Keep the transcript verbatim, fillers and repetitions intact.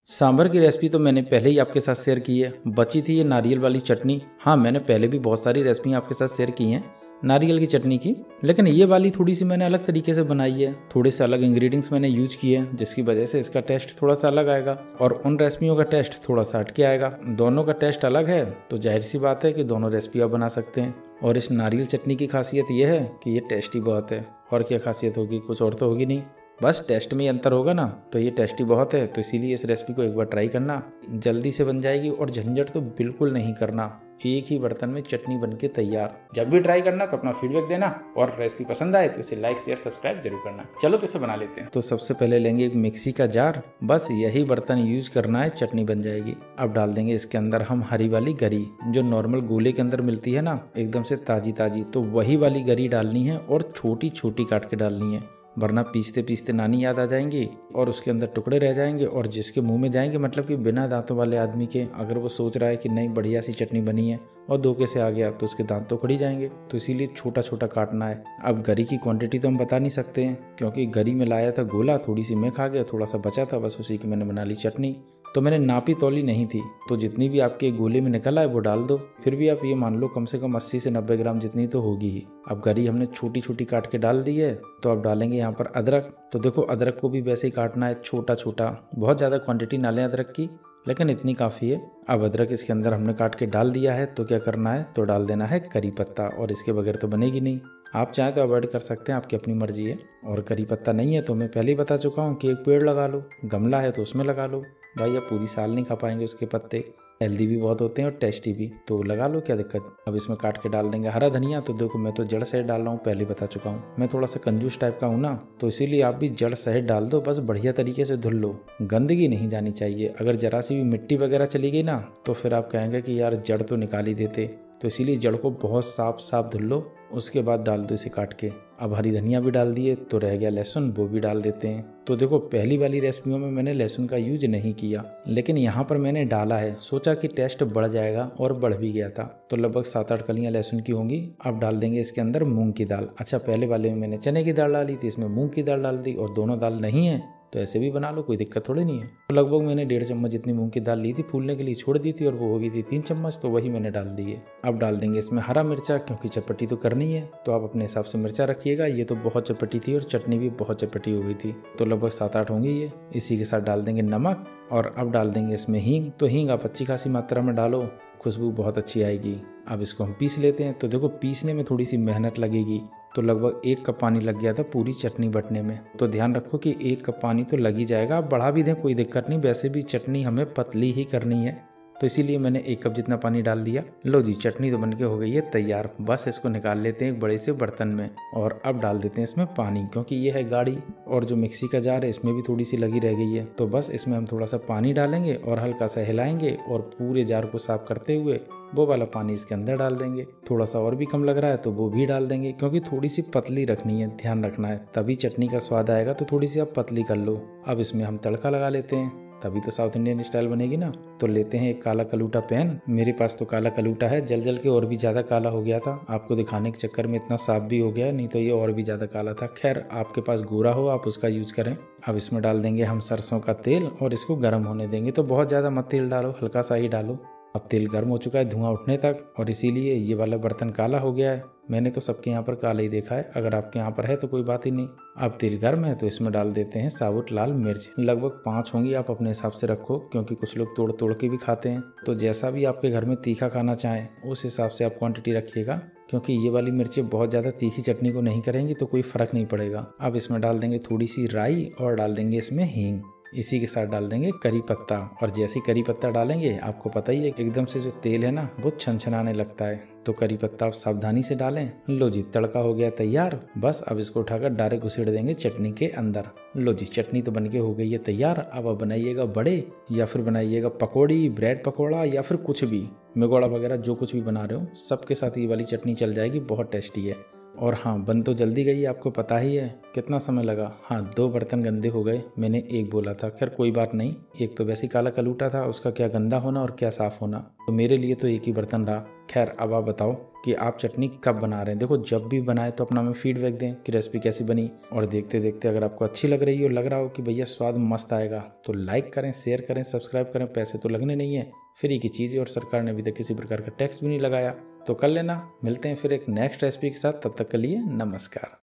सांभर की रेसिपी तो मैंने पहले ही आपके साथ शेयर की है। बची थी ये नारियल वाली चटनी। हाँ, मैंने पहले भी बहुत सारी रेसिपी आपके साथ शेयर की हैं नारियल की चटनी की, लेकिन ये वाली थोड़ी सी मैंने अलग तरीके से बनाई है। थोड़े से अलग इंग्रेडिएंट्स मैंने यूज किए हैं, जिसकी वजह से इसका टेस्ट थोड़ा सा अलग आएगा और उन रेसिपियों का टेस्ट थोड़ा सा हटके आएगा। दोनों का टेस्ट अलग है तो जाहिर सी बात है कि दोनों रेसिपी आप बना सकते हैं। और इस नारियल चटनी की खासियत यह है कि ये टेस्टी बहुत है। और क्या खासियत होगी, कुछ और तो होगी नहीं, बस टेस्ट में ही अंतर होगा ना, तो ये टेस्टी बहुत है। तो इसीलिए इस रेसिपी को एक बार ट्राई करना, जल्दी से बन जाएगी और झंझट तो बिल्कुल नहीं करना। एक ही बर्तन में चटनी बनके तैयार। जब भी ट्राई करना तो अपना फीडबैक देना और रेसिपी पसंद आए तो इसे लाइक शेयर सब्सक्राइब जरूर करना। चलो तो इसे बना लेते हैं। तो सबसे पहले लेंगे एक मिक्सी का जार, बस यही बर्तन यूज करना है, चटनी बन जाएगी। अब डाल देंगे इसके अंदर हम हरी वाली गरी, जो नॉर्मल गोले के अंदर मिलती है ना, एकदम से ताजी ताजी, तो वही वाली गरी डालनी है और छोटी छोटी काट के डालनी है, वरना पीसते पीसते नानी याद आ जाएंगी और उसके अंदर टुकड़े रह जाएंगे और जिसके मुंह में जाएंगे, मतलब कि बिना दांतों वाले आदमी के, अगर वो सोच रहा है कि नहीं बढ़िया सी चटनी बनी है और धोखे से आ गया तो उसके दांत तो खड़ी जाएंगे। तो इसीलिए छोटा छोटा काटना है। अब गरी की क्वांटिटी तो हम बता नहीं सकते हैं, क्योंकि गरी में लाया था गोला, थोड़ी सी मैं खा गया, थोड़ा सा बचा था, बस उसी की मैंने बना ली चटनी। तो मैंने नापी तौली नहीं थी, तो जितनी भी आपके गोले में निकला है वो डाल दो। फिर भी आप ये मान लो कम से कम अस्सी से नब्बे ग्राम जितनी तो होगी ही। अब गरी हमने छोटी छोटी काट के डाल दी है। तो अब डालेंगे यहाँ पर अदरक। तो देखो अदरक को भी वैसे ही काटना है, छोटा छोटा, बहुत ज़्यादा क्वांटिटी ना लें अदरक की, लेकिन इतनी काफ़ी है। अब अदरक इसके अंदर हमने काट के डाल दिया है, तो क्या करना है, तो डाल देना है करी पत्ता, और इसके बगैर तो बनेगी नहीं। आप चाहें तो अवॉइड कर सकते हैं, आपकी अपनी मर्जी है। और करी पत्ता नहीं है तो मैं पहले ही बता चुका हूँ कि एक पेड़ लगा लो, गमला है तो उसमें लगा लो। भाई आप पूरी साल नहीं खा पाएंगे उसके पत्ते, हेल्दी भी बहुत होते हैं और टेस्टी भी, तो लगा लो, क्या दिक्कत। अब इसमें काट के डाल देंगे हरा धनिया। तो देखो मैं तो जड़ सहित डाल रहा हूँ, पहले बता चुका हूँ, मैं थोड़ा सा कंजूस टाइप का हूँ ना, तो इसीलिए आप भी जड़ सहित डाल दो, बस बढ़िया तरीके से धुल लो, गंदगी नहीं जानी चाहिए। अगर जरा सी भी मिट्टी वगैरह चली गई ना तो फिर आप कहेंगे कि यार जड़ तो निकाल ही देते, तो इसीलिए जड़ को बहुत साफ साफ धुल लो, उसके बाद डाल दो इसे काट के। अब हरी धनिया भी डाल दिए, तो रह गया लहसुन, वो भी डाल देते हैं। तो देखो पहली वाली रेसिपियों में मैंने लहसुन का यूज नहीं किया, लेकिन यहाँ पर मैंने डाला है, सोचा कि टेस्ट बढ़ जाएगा और बढ़ भी गया था। तो लगभग सात आठ कलियां लहसुन की होंगी। अब डाल देंगे इसके अंदर मूंग की दाल। अच्छा, पहले वाले में मैंने चने की दाल डाली थी, इसमें मूंग की दाल डाल दी, और दोनों दाल नहीं है तो ऐसे भी बना लो, कोई दिक्कत थोड़ी नहीं है। तो लगभग मैंने डेढ़ चम्मच जितनी मूंग की दाल ली थी, फूलने के लिए छोड़ दी थी, और वो हो गई थी तीन चम्मच, तो वही मैंने डाल दी है। अब डाल देंगे इसमें हरा मिर्चा, क्योंकि चटपटी तो करनी है, तो आप अपने हिसाब से मिर्चा रखिएगा। ये तो बहुत चटपटी थी और चटनी भी बहुत चटपटी हो गई थी, तो लगभग सात आठ होंगी ये। इसी के साथ डाल देंगे नमक, और अब डाल देंगे इसमें हींग। तो हींग आप अच्छी खासी मात्रा में डालो, खुशबू बहुत अच्छी आएगी। अब इसको हम पीस लेते हैं। तो देखो पीसने में थोड़ी सी मेहनत लगेगी, तो लगभग एक कप पानी लग गया था पूरी चटनी बटने में। तो ध्यान रखो कि एक कप पानी तो लग ही जाएगा, आप बढ़ा भी दें कोई दिक्कत नहीं, वैसे भी चटनी हमें पतली ही करनी है, तो इसीलिए मैंने एक कप जितना पानी डाल दिया। लो जी, चटनी तो बनके हो गई है तैयार। बस इसको निकाल लेते हैं एक बड़े से बर्तन में, और अब डाल देते हैं इसमें पानी, क्योंकि ये है गाढ़ी, और जो मिक्सी का जार है इसमें भी थोड़ी सी लगी रह गई है। तो बस इसमें हम थोड़ा सा पानी डालेंगे और हल्का सा हिलाएंगे, और पूरे जार को साफ करते हुए वो वाला पानी इसके अंदर डाल देंगे। थोड़ा सा और भी कम लग रहा है तो वो भी डाल देंगे, क्योंकि थोड़ी सी पतली रखनी है, ध्यान रखना है, तभी चटनी का स्वाद आएगा। तो थोड़ी सी आप पतली कर लो। अब इसमें हम तड़का लगा लेते हैं, तभी तो साउथ इंडियन स्टाइल बनेगी ना। तो लेते हैं एक काला कलूटा पैन, मेरे पास तो काला कलूटा है, जल जल के और भी ज़्यादा काला हो गया था, आपको दिखाने के चक्कर में इतना साफ भी हो गया, नहीं तो ये और भी ज़्यादा काला था। खैर आपके पास गोरा हो आप उसका यूज करें। अब इसमें डाल देंगे हम सरसों का तेल, और इसको गर्म होने देंगे। तो बहुत ज़्यादा मत तेल डालो, हल्का सा ही डालो। अब तेल गर्म हो चुका है धुआं उठने तक, और इसीलिए ये वाला बर्तन काला हो गया है। मैंने तो सबके यहाँ पर काला ही देखा है, अगर आपके यहाँ पर है तो कोई बात ही नहीं। अब तेल गर्म है तो इसमें डाल देते हैं साबुत लाल मिर्च, लगभग पाँच होंगी, आप अपने हिसाब से रखो, क्योंकि कुछ लोग तोड़ तोड़ के भी खाते हैं। तो जैसा भी आपके घर में तीखा खाना चाहें उस हिसाब से आप क्वांटिटी रखिएगा, क्योंकि ये वाली मिर्चें बहुत ज़्यादा तीखी चटनी को नहीं करेंगी तो कोई फ़र्क नहीं पड़ेगा। अब इसमें डाल देंगे थोड़ी सी राई, और डाल देंगे इसमें हींग। इसी के साथ डाल देंगे करी पत्ता, और जैसे करी पत्ता डालेंगे आपको पता ही है एकदम से जो तेल है ना वो छनछनाने लगता है, तो करी पत्ता आप सावधानी से डालें। लो जी, तड़का हो गया तैयार। बस अब इसको उठाकर डायरेक्ट उसेड़ देंगे चटनी के अंदर। लो जी, चटनी तो बनके हो गई है तैयार। अब आप बनाइएगा बड़े, या फिर बनाइएगा पकौड़ी, ब्रेड पकौड़ा, या फिर कुछ भी, मेगोड़ा वगैरह जो कुछ भी बना रहे हो, सबके साथ ये वाली चटनी चल जाएगी, बहुत टेस्टी है। और हाँ, बन तो जल्दी गई, आपको पता ही है कितना समय लगा। हाँ, दो बर्तन गंदे हो गए, मैंने एक बोला था। खैर कोई बात नहीं, एक तो वैसे ही काला कलूटा था, उसका क्या गंदा होना और क्या साफ़ होना, तो मेरे लिए तो एक ही बर्तन रहा। खैर अब आप बताओ कि आप चटनी कब बना रहे हैं। देखो जब भी बनाए तो अपना हमें फीडबैक दें कि रेसिपी कैसी बनी, और देखते देखते अगर आपको अच्छी लग रही हो, लग रहा हो कि भैया स्वाद मस्त आएगा, तो लाइक करें, शेयर करें, सब्सक्राइब करें। पैसे तो लगने नहीं है, फ्री की चीज़ है और सरकार ने अभी तक किसी प्रकार का टैक्स भी नहीं लगाया, तो कर लेना। मिलते हैं फिर एक नेक्स्ट रेसिपी के साथ, तब तक के लिए नमस्कार।